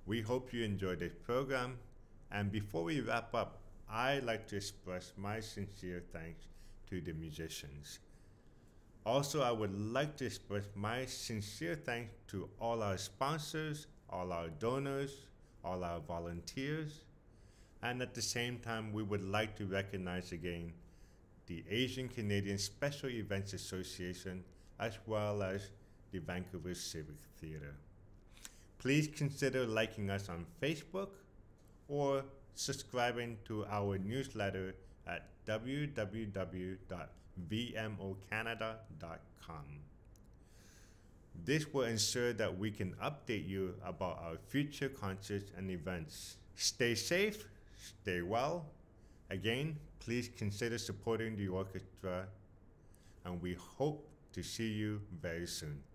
We hope you enjoyed this program, and before we wrap up, I'd like to express my sincere thanks to the musicians. Also, I would like to express my sincere thanks to all our sponsors, all our donors, all our volunteers, and at the same time, we would like to recognize again the Asian Canadian Special Events Association, as well as the Vancouver Civic Theatre. Please consider liking us on Facebook or subscribing to our newsletter at www.vmocanada.com. This will ensure that we can update you about our future concerts and events. Stay safe, stay well. Again, please consider supporting the orchestra, and we hope to see you very soon.